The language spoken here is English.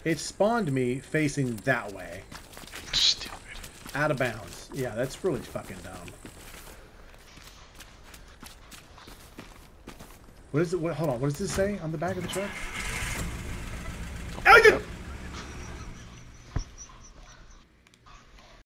It spawned me facing that way. Stupid. Out of bounds. Yeah, that's really fucking dumb. What is it? What, hold on. What does this say on the back of the truck? Oh,